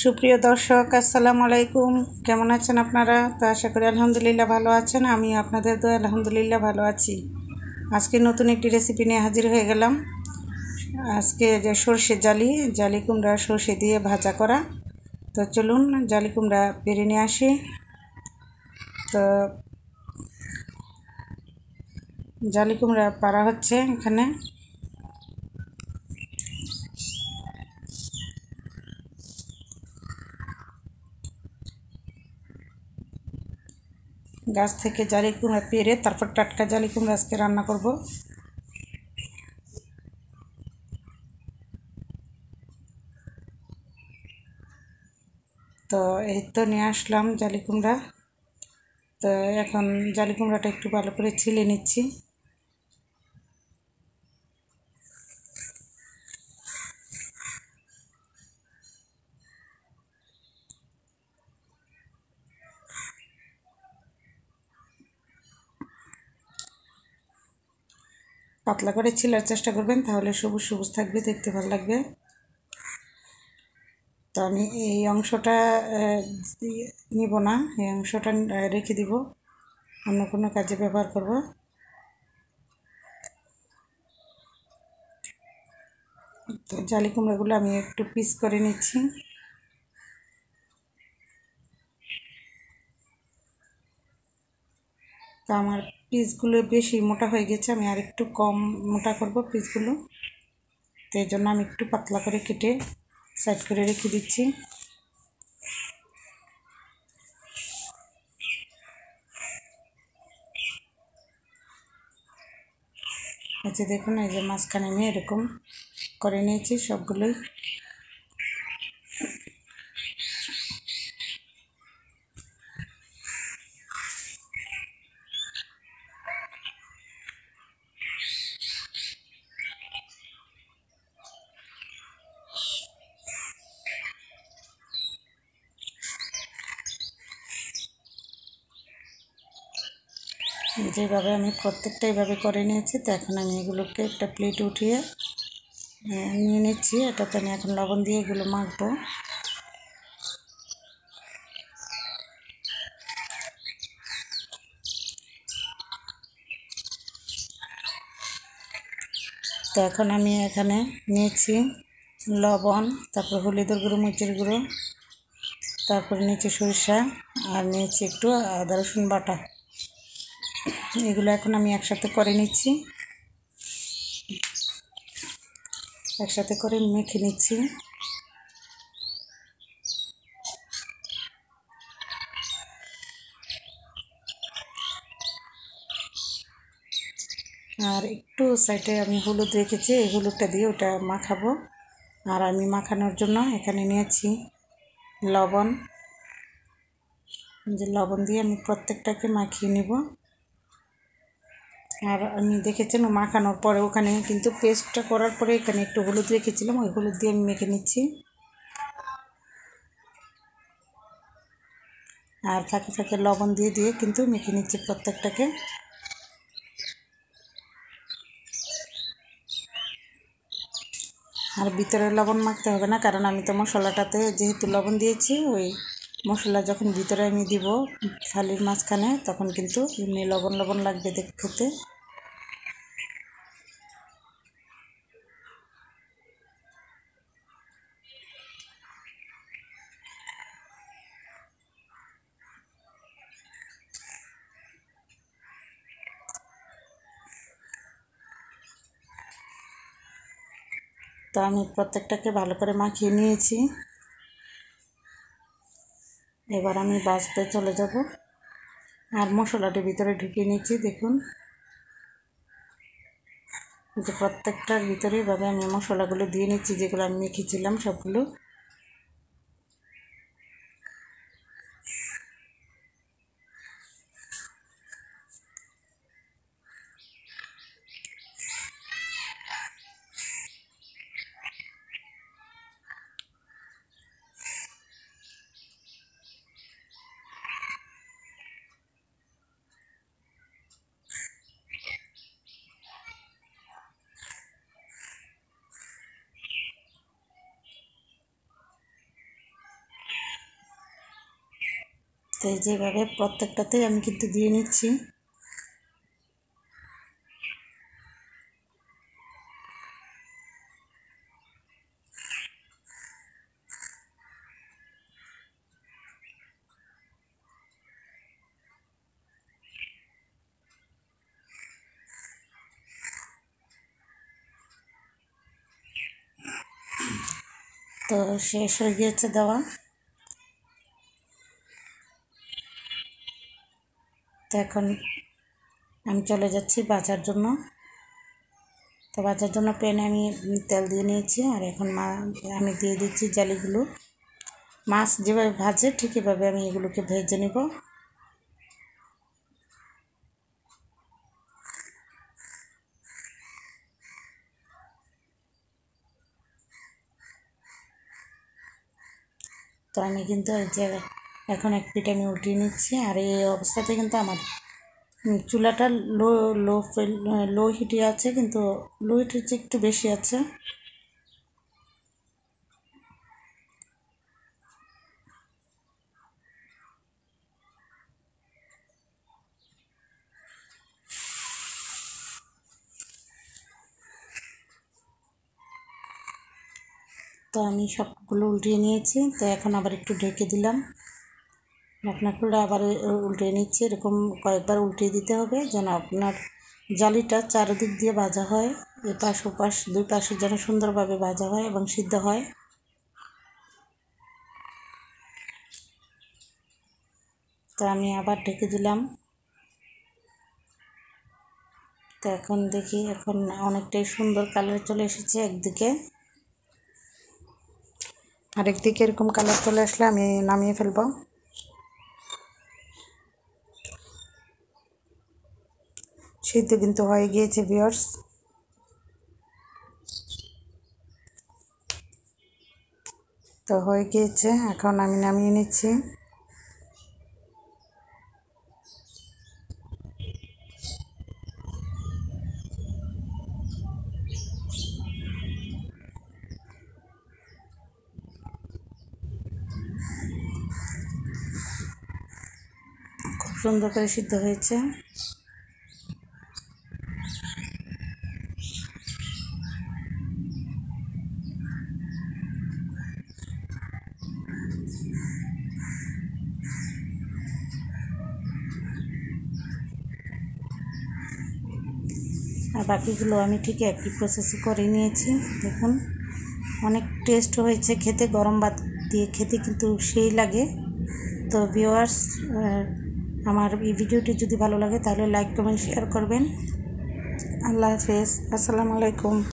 সুপ্রিয় দর্শক, আসসালামু আলাইকুম। কেমন আছেন আপনারা? তো আশা করি আলহামদুলিল্লাহ ভালো আছেন। আমি আপনাদের দোয়া আলহামদুলিল্লাহ ভালো আছি। আজকে নতুন একটি রেসিপি নিয়ে হাজির হয়ে গেলাম। আজকে যে সর্ষে জালি কুমড়া সর্ষে দিয়ে ভাজা করা। তো চলুন জালি কুমড়া পেরে নিয়ে আসি। তো জালি কুমড়া পাড়া হচ্ছে এখানে। গাছ থেকে জালি কুমড়া পেরে তারপর টাটকা জালি কুমড়া আজকে রান্না করব। তো এই তো নিয়ে আসলাম জালি কুমড়া। তো এখন জালি কুমড়াটা একটু ভালো করে ছিলে নিচ্ছি। পাতলা করে ছিলার চেষ্টা করবেন, তাহলে সবুজ সবুজ থাকবে, দেখতে ভালো লাগবে। তো আমি এই অংশটা নিব না, এই অংশটা রেখে দিব, অন্য কোনো কাজে ব্যবহার করব। তো জালি কুমড়াগুলো আমি একটু পিস করে নিচ্ছি। তো আমার পিসগুলো বেশি মোটা হয়ে গেছে, আমি আর একটু কম মোটা করব পিসগুলো। তো এই জন্য আমি একটু পাতলা করে কেটে সাইড করে রেখে দিচ্ছি। এই যে দেখুন, এই যে মাঝখানে আমি এরকম করে নিয়েছি সবগুলোই। যেভাবে আমি প্রত্যেকটা এইভাবে করে নিয়েছি। তো এখন আমি এগুলোকে একটা প্লেট উঠিয়ে নিয়ে নিচ্ছি। এটাতে আমি এখন লবণ দিয়ে এগুলো মাখবো। তো এখন আমি এখানে নিয়েছি লবণ, তারপর হলুদের গুঁড়ো, মরিচের গুঁড়ো, তারপর নিয়েছি সরিষা, আর নিয়েছি একটু আদা রসুন বাটা। এগুলো এখন আমি একসাথে করে নিচ্ছি, একসাথে করে মেখে নিচ্ছি। আর একটু সাইডে আমি হলুদ রেখেছি, এই হলুদটা দিয়ে ওটা মাখাবো। আর আমি মাখানোর জন্য এখানে নিয়েছি লবণ। যে লবণ দিয়ে আমি প্রত্যেকটাকে মাখিয়ে নিব। আর আমি দেখেছেন মাখানোর পরে ওখানে কিন্তু পেস্টটা করার পরে এখানে একটু হলুদ রেখেছিলাম, ওই হলুদ দিয়ে আমি মেখে নিচ্ছি। আর ফাঁকে ফাঁকে লবণ দিয়ে দিয়ে কিন্তু মেখে নিচ্ছি প্রত্যেকটাকে। আর ভিতরে লবণ মাখতে হবে না, কারণ আমি তো মশলাটাতে যেহেতু লবণ দিয়েছি, ওই মশলা যখন ভিতরে আমি দিব থালির মাঝখানে, তখন কিন্তু এমনি লবণ লবণ লাগবে দেখতে। তো আমি প্রত্যেকটাকে ভালো করে মাখিয়ে নিয়েছি। এবার আমি ভাজতে চলে যাব। আর মশলাটি ভিতরে ঢুকিয়ে নিচ্ছি। দেখুন যে প্রত্যেকটার ভিতরে এভাবে আমি মশলাগুলো দিয়ে নিচ্ছি, যেগুলো আমি মেখেছিলাম সবগুলো। তো এই যেভাবে প্রত্যেকটাতেই আমি কিন্তু দিয়ে নিচ্ছি। তো শেষ হয়ে গিয়েছে দেওয়া। তো এখন আমি চলে যাচ্ছি ভাজার জন্য। তো ভাজার জন্য প্যানে আমি তেল দিয়ে নিয়েছি, আর এখন আমি দিয়ে দিচ্ছি জালিগুলো। মাছ যেভাবে ভাজে ঠিক এভাবে আমি এগুলোকে ভেজে নেব। তো আমি কিন্তু এই যে এখন এক পিঠ আমি উল্টিয়ে নিচ্ছি, আর এই অবস্থাতে কিন্তু আমার চুলাটা লো লো লো হিটে আছে, কিন্তু লো হিটের চেয়ে একটু বেশি আছে। তো আমি সবগুলো উল্টিয়ে নিয়েছি। তো এখন আবার একটু ঢেকে দিলাম, ঢাকনা খুলে আবার উল্টিয়ে নিচ্ছি। এরকম কয়েকবার উল্টিয়ে দিতে হবে যেন আপনার জালিটা চারিদিক দিয়ে ভাজা হয়, এপাশ ওপাশ দুই পাশে যেন সুন্দরভাবে ভাজা হয় এবং সিদ্ধ হয়। তো আমি আবার ঢেকে দিলাম। তো এখন দেখি, এখন অনেকটাই সুন্দর কালার চলে এসেছে একদিকে, আরেকদিকে এরকম কালার চলে আসলে আমি নামিয়ে ফেলব। সিদ্ধ কিন্তু হয়ে গিয়েছে ভিউয়ার্স। তো হয়ে গিয়েছে, এখন আমি নামিয়ে নিচ্ছি। খুব সুন্দর করে সিদ্ধ হয়েছে। আর বাকিগুলো আমি ঠিক একই প্রসেসে করে নিয়েছি। দেখুন অনেক টেস্ট হয়েছে খেতে, গরম ভাত দিয়ে খেতে কিন্তু সেই লাগে। তো ভিউয়ার্স, আমার এই ভিডিওটি যদি ভালো লাগে তাহলে লাইক কমেন্ট শেয়ার করবেন। আল্লাহ হাফেজ, আসসালামু আলাইকুম।